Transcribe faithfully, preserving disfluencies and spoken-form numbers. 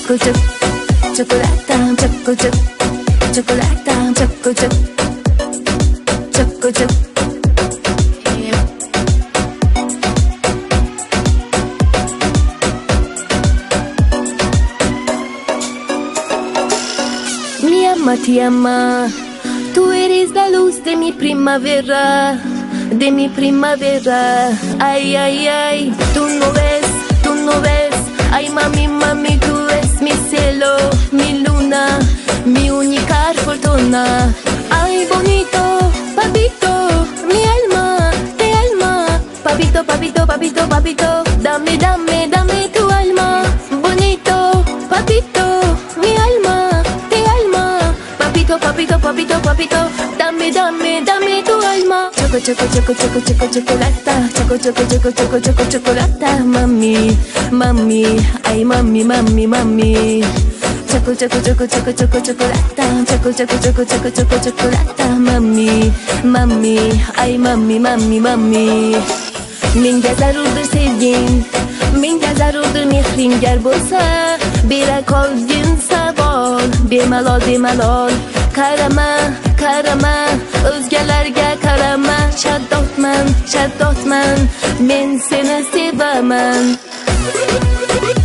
choco chip, chocolata, choco chip, chocolata, choco chip, choco chip. Mi ama, ti ama, tú eres la luz de mi primavera, de mi primavera. Ay, ay, ay, tú no ves, tú no ves. Ay, mami, mami, tú eres mi cielo, mi luna, mi única fortuna. Ay, bonito, papito, mi alma, te alma. Papito, papito, papito, papito, dame, dame, dame tu alma. Bonito, papito, mi alma, te alma. Papito, papito, papito, papito, dame, dame, dame tu alma. Choco, choco, choco, choco, choco, chocolata. Choco, choco, choco, choco, choco, chocolata. Mami, mami, ay, mami, mami, mami. Choco, choco, choco, choco, choco, chocolata. Choco, choco, choco, choco, choco, chocolata. Mami, mami, ay, mami, mami, mami. Menga zarurdur sevgin, menga zarurdur mehring gar bo'lsa, bera qolgin savol, bemalol bemalol. Qarama, qarama, o'zgalarga qarama. Shaddodman, shaddodman, men seni sevaman.